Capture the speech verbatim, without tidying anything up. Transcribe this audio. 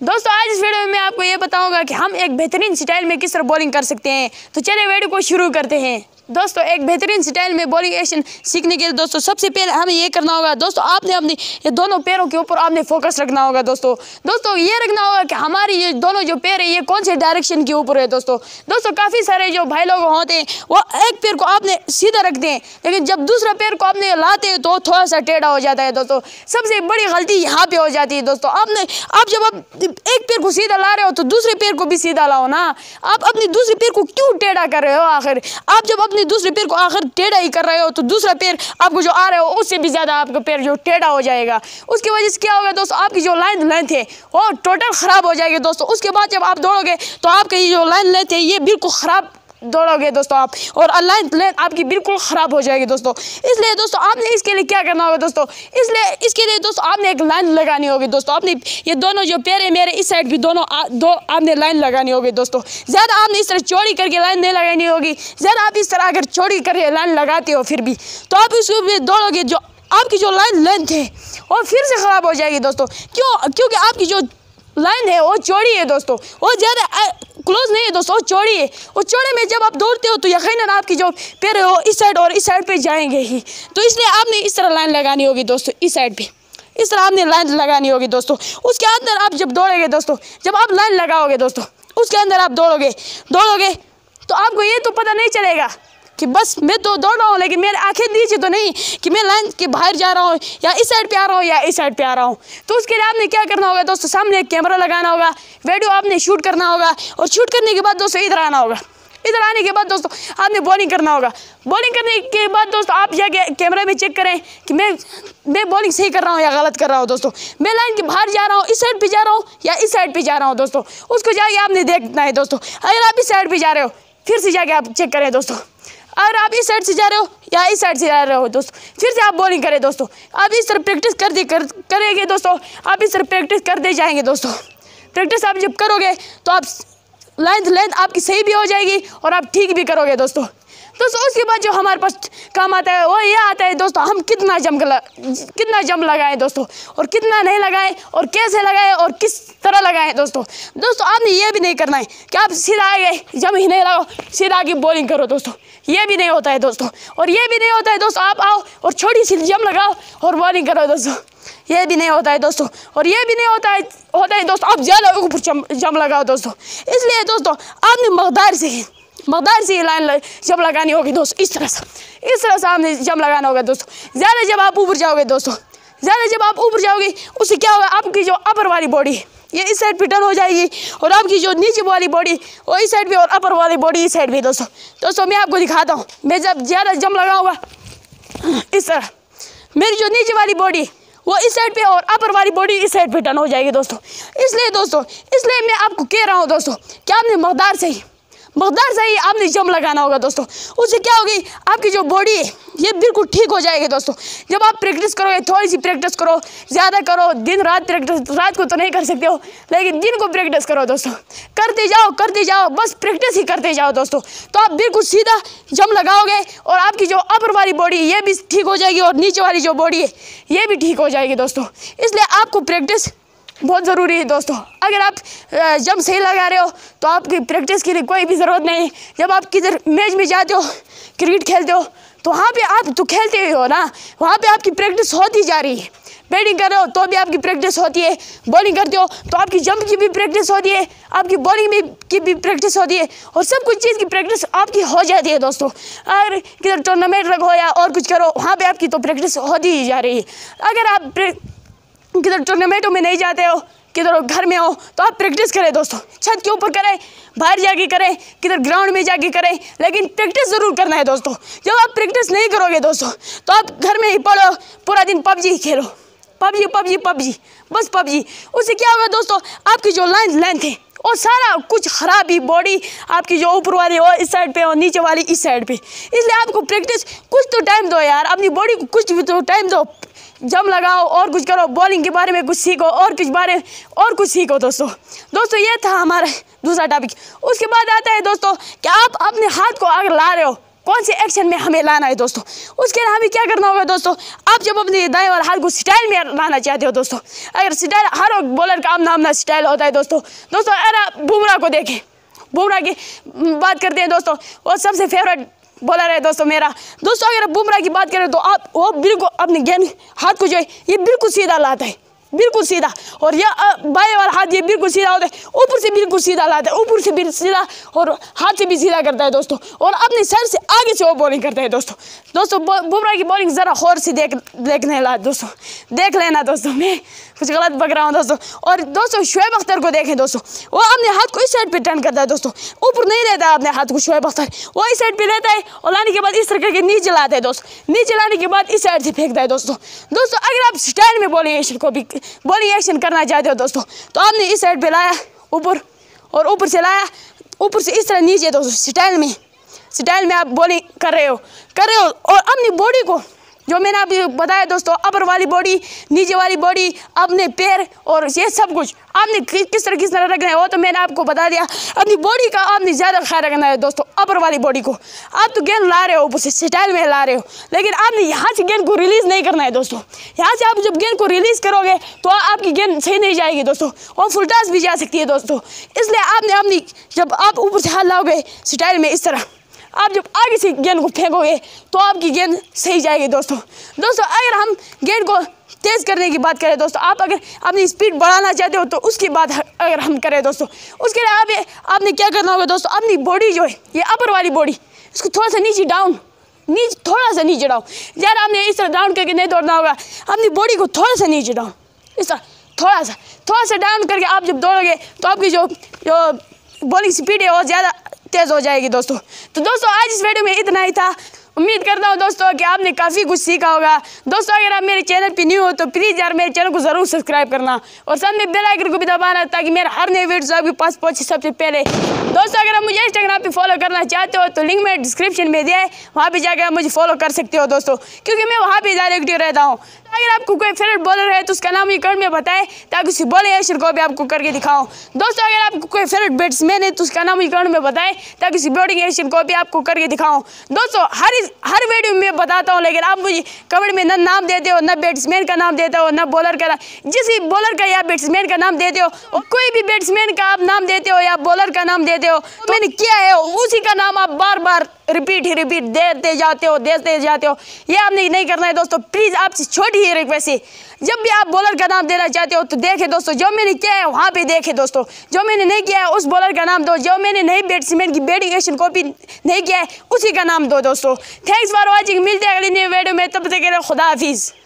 दोस्तों आज इस वीडियो में मैं आपको ये बताऊंगा कि हम एक बेहतरीन स्टाइल में किस तरह बॉलिंग कर सकते हैं। तो चलिए वीडियो को शुरू करते हैं। दोस्तों एक बेहतरीन स्टाइल में बॉलिंग एक्शन सीखने के लिए दोस्तों सबसे पहले हमें ये करना होगा, दोस्तों आपने अपनी ये दोनों पैरों के ऊपर आपने फोकस रखना होगा। दोस्तों दोस्तों ये रखना होगा कि हमारी ये दोनों जो पैर है ये कौन से डायरेक्शन के ऊपर है। दोस्तों दोस्तों काफ़ी सारे जो भाई लोग होते हैं वो एक पैर को आपने सीधा रखते हैं, लेकिन जब दूसरा पैर को आपने लाते हैं तो थोड़ा सा टेढ़ा हो जाता है। दोस्तों सबसे बड़ी गलती यहाँ पे हो जाती है। दोस्तों आपने आप जब आप एक पैर को सीधा ला रहे हो तो दूसरे पैर को भी सीधा लाओ ना। आप अपनी दूसरे पैर को क्यों टेढ़ा कर रहे हो? आखिर आप जब अपने दूसरे पैर को आखिर टेढ़ा ही कर रहे हो तो दूसरा पैर आपको जो आ रहे हो उससे भी ज्यादा आपका पैर जो टेढ़ा हो जाएगा। उसकी वजह से क्या होगा दोस्तों, आपकी जो लाइन लेंथ है वो टोटल खराब हो जाएगी। दोस्तों उसके बाद जब आप दौड़ोगे तो आपकी जो लाइन लेंथ है ये बिल्कुल खराब दौड़ोगे दोस्तों आप, और लाइन लेंथ आपकी बिल्कुल ख़राब हो जाएगी। दोस्तों इसलिए दोस्तों आपने इसके लिए क्या करना होगा दोस्तों, इसलिए इसके लिए दोस्तों आपने एक लाइन लगानी होगी। दोस्तों आपने ये दोनों जो पैर है मेरे इस साइड भी दोनों आ, दो आपने लाइन लगानी होगी। दोस्तों ज़्यादा आपने इस तरह चौड़ी करके लाइन नहीं लगानी होगी। ज़्यादा आप इस तरह अगर चौड़ी करके लाइन लगाते हो फिर भी तो आप उसको भी दौड़ोगे, जो आपकी जो लाइन लेंथ है वो फिर से ख़राब हो जाएगी। दोस्तों क्यों? क्योंकि आपकी जो लाइन है वो चौड़ी है। दोस्तों वो ज़्यादा क्लोज नहीं है दोस्तों, चौड़ी है। और चौड़े में जब आप दौड़ते हो तो यकीनन आपकी जो पैर है वो इस साइड और इस साइड पे जाएंगे ही। तो इसलिए आपने इस तरह लाइन लगानी होगी दोस्तों, इस साइड पे इस तरह आपने लाइन लगानी होगी। दोस्तों उसके अंदर आप जब दौड़ोगे दोस्तों, जब आप लाइन लगाओगे दोस्तों उसके अंदर आप दौड़ोगे दौड़ोगे तो आपको ये तो पता नहीं चलेगा कि बस मैं तो दौड़ रहा हूँ, लेकिन मेरे आंखें नीचे तो नहीं कि मैं लाइन के बाहर जा रहा हूँ या इस साइड पे आ रहा हूँ या इस साइड पे आ रहा हूँ। तो उसके लिए आपने क्या करना होगा दोस्तों, सामने एक कैमरा लगाना होगा, वीडियो आपने शूट करना होगा, और शूट करने के बाद दोस्तों इधर आना होगा। इधर आने के बाद दोस्तों आपने बॉलिंग करना होगा। बॉलिंग करने के बाद दोस्तों आप जाके कैमरे में चेक करें कि मैं मैं बॉलिंग सही कर रहा हूँ या गलत कर रहा हूँ। दोस्तों मैं लाइन के बाहर जा रहा हूँ, इस साइड पे जा रहा हूँ या इस साइड पे जा रहा हूँ। दोस्तों उसको जाके आपने देखना है। दोस्तों अगर आप इस साइड पे जा रहे हो फिर से जाके आप चेक करें। दोस्तों अगर आप इस साइड से जा रहे हो या इस साइड से जा रहे हो दोस्तों फिर से आप बॉलिंग करें। दोस्तों आप इस तरह प्रैक्टिस कर दे कर करेंगे दोस्तों, आप इस तरह प्रैक्टिस करते जाएंगे। दोस्तों प्रैक्टिस आप जब करोगे तो आप लेंथ लेंथ आपकी सही भी हो जाएगी और आप ठीक भी करोगे। दोस्तों दोस्तों उसके बाद जो हमारे पास काम आता है वो ये आता है दोस्तों, हम कितना जम कितना जम लगाएं दोस्तों, और कितना नहीं लगाएं, और कैसे लगाएं, और किस तरह लगाएं। दोस्तों दोस्तों आपने ये भी नहीं करना है कि आप सीधा आ गए जम ही नहीं लगाओ सीधा आके बॉलिंग करो। दोस्तों ये भी नहीं होता है दोस्तों, और ये भी नहीं होता है दोस्तों आप आओ और छोटी सी जम लगाओ और बॉलिंग करो। दोस्तों ये भी नहीं होता है दोस्तों, और ये भी नहीं होता है होता है दोस्तों आप ज़्यादा ऊपर जम जम लगाओ। दोस्तों इसलिए दोस्तों आपने मकदार से मकदार से ये लाइन जम लगानी होगी। दोस्तों इस तरह से इस तरह से आपने जम लगाना होगा। दोस्तों ज़्यादा जब आप ऊपर जाओगे दोस्तों ज़्यादा जब आप ऊपर जाओगे उससे क्या होगा, आपकी जो अपर वाली बॉडी ये इस साइड पे टर्न हो जाएगी, और आपकी जो नीचे वाली बॉडी वो इस साइड पे, और अपर वाली बॉडी इस साइड पे। दोस्तों दोस्तों मैं आपको दिखाता हूँ, मैं जब ज़्यादा जम लगाऊंगा इस तरह मेरी जो नीचे वाली बॉडी वो इस साइड पे और अपर वाली बॉडी इस साइड पे टर्न हो जाएगी। दोस्तों इसलिए दोस्तों इसलिए मैं आपको कह रहा हूँ दोस्तों कि आपने मकदार से ही मकदार से ही आपने जम लगाना होगा। दोस्तों उससे क्या होगी, आपकी जो बॉडी है ये बिल्कुल ठीक हो जाएगी। दोस्तों जब आप प्रैक्टिस करोगे, थोड़ी सी प्रैक्टिस करो, ज़्यादा करो, दिन रात प्रैक्टिस, रात को तो नहीं कर सकते हो लेकिन दिन को प्रैक्टिस करो। दोस्तों करते जाओ करते जाओ बस प्रैक्टिस ही करते जाओ। दोस्तों तो आप बिल्कुल सीधा जम लगाओगे और आपकी जो अपर वाली बॉडी ये भी ठीक हो जाएगी और नीचे वाली जो बॉडी है ये भी ठीक हो जाएगी। दोस्तों इसलिए आपको प्रैक्टिस बहुत ज़रूरी है। दोस्तों अगर आप जम सही लगा रहे हो तो आपकी प्रैक्टिस के लिए कोई भी ज़रूरत नहीं। जब आप किधर मैच में जाते हो, क्रिकेट खेलते हो, तो वहाँ पे आप तो खेलते ही हो ना, वहाँ पे आपकी प्रैक्टिस होती जा रही है। बैटिंग कर रहे हो तो भी आपकी प्रैक्टिस होती है, बॉलिंग करते हो तो आपकी जंप की भी प्रैक्टिस होती है, आपकी बॉलिंग भी की भी प्रैक्टिस होती है, और सब कुछ चीज़ की प्रैक्टिस आपकी हो जाती है। दोस्तों अगर किधर टूर्नामेंट रखो या और कुछ करो वहाँ पर आपकी तो प्रैक्टिस होती ही जा रही है। अगर आप किधर टूर्नामेंटों में नहीं जाते हो, किधर घर में हो, तो आप प्रैक्टिस करें। दोस्तों छत के ऊपर करें, बाहर जाके करें, किधर ग्राउंड में जाके करें, लेकिन प्रैक्टिस ज़रूर करना है। दोस्तों जब आप प्रैक्टिस नहीं करोगे दोस्तों तो आप घर में ही पढ़ो, पूरा दिन पबजी खेलो, पबजी पबजी पबजी बस पबजी। उससे क्या होगा दोस्तों, आपकी जो लाइन लेंथ है और सारा कुछ खराब ही, बॉडी आपकी जो ऊपर वाली हो इस साइड पे और नीचे वाली इस साइड पे। इसलिए आपको प्रैक्टिस कुछ तो टाइम दो यार, अपनी बॉडी को कुछ भी तो टाइम दो, जम लगाओ और कुछ करो, बॉलिंग के बारे में कुछ सीखो और कुछ बारे और कुछ सीखो। दोस्तों दोस्तों ये था हमारा दूसरा टॉपिक। उसके बाद आता है दोस्तों कि आप अपने हाथ को अगर ला रहे हो कौन से एक्शन में हमें लाना है दोस्तों। उसके लिए हमें क्या करना होगा दोस्तों, आप जब अपने दाएं वाले हाथ को स्टाइल में लाना चाहते हो दोस्तों, अगर स्टाइल हर बॉलर का अपना अपना स्टाइल होता है दोस्तों। दोस्तों अगर आप बुमराह को देखें, बुमराह की बात करते हैं दोस्तों, वो सबसे फेवरेट बॉलर है दोस्तों मेरा। दोस्तों अगर आप बुमराह की बात करें तो आप वो बिल्कुल अपने गेंद हाथ को जो है ये बिल्कुल सीधा लाता है, बिल्कुल सीधा, और यह बाएं वाला हाथ ये बिल्कुल सीधा होता है, ऊपर से बिल्कुल सीधा लाता है, ऊपर से भी सीधा और हाथ से भी सीधा करता है दोस्तों, और अपने सर से आगे से वो बॉलिंग करता है दोस्तों। दोस्तों बुमराह की बॉलिंग ज़रा गौर से देख देखने ला दोस्तों, देख लेना दोस्तों, मैं कुछ गलत बक रहा हूँ दोस्तों। और दोस्तों शोएब अख्तर को देखें दोस्तों, वो अपने हाथ को इस साइड पे टर्न करता है दोस्तों, ऊपर नहीं लेता है अपने हाथ को शोएब अख्तर, वो इस साइड पे लेता है और लाने के बाद इस तरह के नीचे लाता है दोस्तों, नीचे लाने के बाद इस साइड से फेंकता है दोस्तों। दोस्तों अगर आप स्टाइल में बॉलिंग एक्शन को भी बॉलिंग एक्शन करना चाहते हो दोस्तों, तो आपने इस साइड पे लाया ऊपर, और ऊपर से लाया ऊपर से इस तरह नीचे दोस्तों, स्टाइल में स्टाइल में आप बॉलिंग कर रहे हो कर रहे हो और अपनी बॉडी को, जो मैंने अभी बताया दोस्तों, अपर वाली बॉडी, नीचे वाली बॉडी, अपने पैर और ये सब कुछ आपने किस तरह किस तरह रखना है वो तो मैंने आपको बता दिया। अपनी बॉडी का आपने ज़्यादा ख्याल रखना है दोस्तों, अपर वाली बॉडी को। आप तो गेंद ला रहे हो ऊपर से स्टाइल में ला रहे हो, लेकिन आपने यहाँ से गेंद को रिलीज़ नहीं करना है दोस्तों। यहाँ से आप जब गेंद को रिलीज़ करोगे तो आपकी गेंद सही नहीं जाएगी दोस्तों, और फुल टॉस भी जा सकती है दोस्तों। इसलिए आपने अपनी जब आप ऊपर से हाथ लाओगे स्टाइल में इस तरह, आप जब आगे से गेंद को फेंकोगे तो आपकी गेंद सही जाएगी दोस्तों। दोस्तों अगर हम गेंद को तेज़ करने की बात करें दोस्तों, आप अगर अपनी स्पीड बढ़ाना चाहते हो तो उसकी बात अगर हम करें दोस्तों, उसके लिए आप आपने क्या करना होगा दोस्तों, अपनी बॉडी जो है ये अपर वाली बॉडी, इसको थोड़ा सा नीचे डाउन नीचे थोड़ा सा नीचे डाउन यार आपने इस तरह डाउन करके नहीं दौड़ना होगा, अपनी बॉडी को थोड़ा सा नीचे डाउन, इस तरह थोड़ा सा थोड़ा सा डाउन करके आप जब दौड़ोगे तो आपकी जो जो बॉलिंग स्पीड है वो ज़्यादा तेज़ हो जाएगी दोस्तों। तो दोस्तों आज इस वीडियो में इतना ही था, उम्मीद करता हूँ दोस्तों कि आपने काफ़ी कुछ सीखा होगा। दोस्तों अगर आप मेरे चैनल पे न्यू हो तो प्लीज़ यार मेरे चैनल को ज़रूर सब्सक्राइब करना और साथ में बेल आइकन को भी दबाना ताकि मेरा हर नए वीडियो आपके पास पहुँचे सबसे पहले। दोस्तों अगर आप मुझे इंस्टाग्राम पे फॉलो करना चाहते हो तो लिंक मेरे डिस्क्रिप्शन में दिया है, वहाँ पर जाकर आप मुझे फॉलो कर सकते हो दोस्तों, क्योंकि मैं वहाँ पर ज़्यादा एक्टिव रहता हूँ। अगर आपको कोई फेवरेट बॉलर है तो उसका नाम ये कमेंट में बताएं ताकि उसी बॉलिंग एक्शन को भी आपको करके दिखाऊं। दोस्तों अगर आपको कोई फेवरेट बैट्समैन है तो उसका नाम ये कमेंट में बताएं ताकि उसी बॉलिंग एक्शन को भी आपको करके दिखाऊं। दोस्तों हर हर वीडियो में बताता हूं, लेकिन आप मुझे कमेंट में न नाम देते हो, न बैट्समैन का नाम देते हो, न बॉलर का, जिस भी बॉलर का या बैट्समैन का नाम देते हो, और कोई भी बैट्समैन का आप नाम देते हो या बॉलर का नाम देते हो तो मैंने किया है उसी का नाम आप बार बार रिपीट ही रिपीट देते जाते हो देते जाते हो ये आपने नहीं करना है दोस्तों। प्लीज़ आपसे छोटी ही रिक्वेस्ट है, जब भी आप बॉलर का नाम देना चाहते हो तो देखें दोस्तों, जो मैंने किया है वहाँ पे देखें दोस्तों, जो मैंने नहीं किया है उस बॉलर का नाम दो, जो मैंने नहीं बैट्समैन की बैटिंग एक्शन कॉपी नहीं किया है उसी का नाम दो दोस्तों। थैंक्स फॉर वॉचिंग, मिलते हैं अगली नई वीडियो में, तब तक के लिए खुदा हाफिज़।